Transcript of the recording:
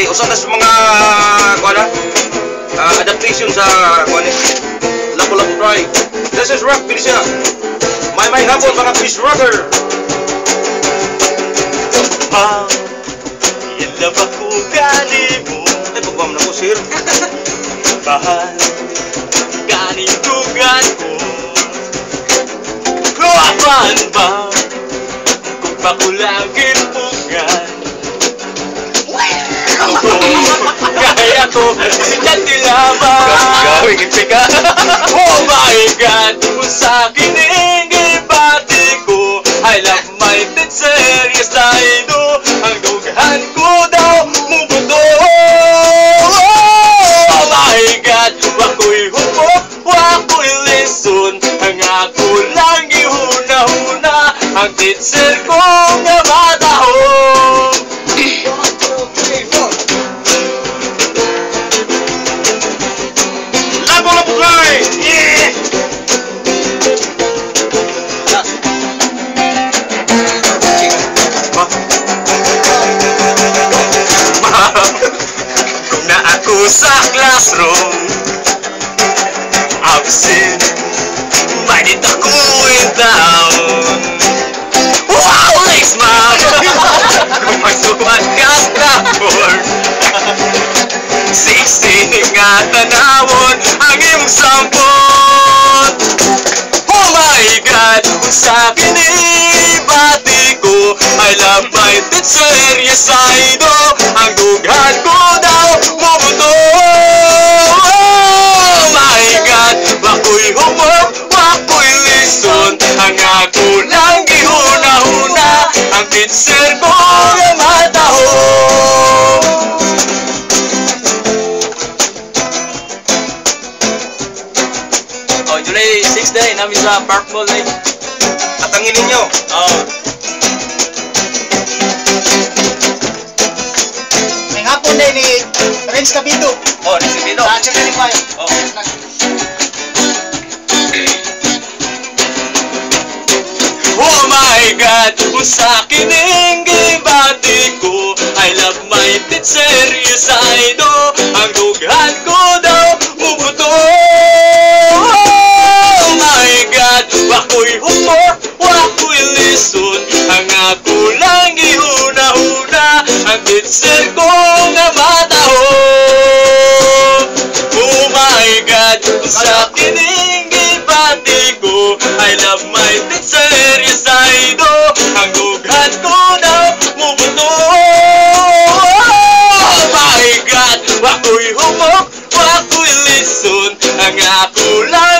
usa ta sa mga kuan adaptation sa kuan Lapu-Lapu Drive. This is Rock Felicia. May hapon mga fish rocker. Ilab ako gali mo. Ay pagwam na ko sir. Bahal ganing dugan ko. Luapan ba kung pakulangin pungan? Kaya ko dyan lamang. Gawing ipika. Oh my God, kung sa'kin ibati ko, I love my teacher, yes I do. Ang dugahan ko daw mubuto. Oh my God, wako'y hupok, wako'y lesson. Ang ako lang ihuna-huna, ang teacher ko nga matahong. Lapu-Lapu Drive. Yeah! Kung na ako sa classroom, absent, bakit ako'y down? Wow, thanks ma'am! Kung magsuwan ka sa board, 16 nga tanawon ang iyong sampot. Oh my God, kung sa'kin ibati ko, I love my teacher, yes I do. Ang dughan ko daw mubuto. Oh my God, wako'y humok, wako'y lison. Ang ako lang gihuna-huna, ang teacher ko nga matahong. Oh, July 6 day namin sa Park Mall eh. Atangin ninyo. Oh. May hapon din ni Renz Cabito. Oh, nagsibido. Sa check ni Payo. Oh. Oh my God, kung sa'kin ibati ko, I love my teacher, yes I do. Ang dughan ko daw mubuto. Oh my God, wako'y humor, wako'y lison. Ang ako lang ihuna-huna, ang teacher ko nga matahong. Oh my God, kung sa'kin ibati ko, I love my teacher, yes I do. Ang dughan ko daw mubuto. Oh my God, wako'y humok, wako'y lison. Ang ako lang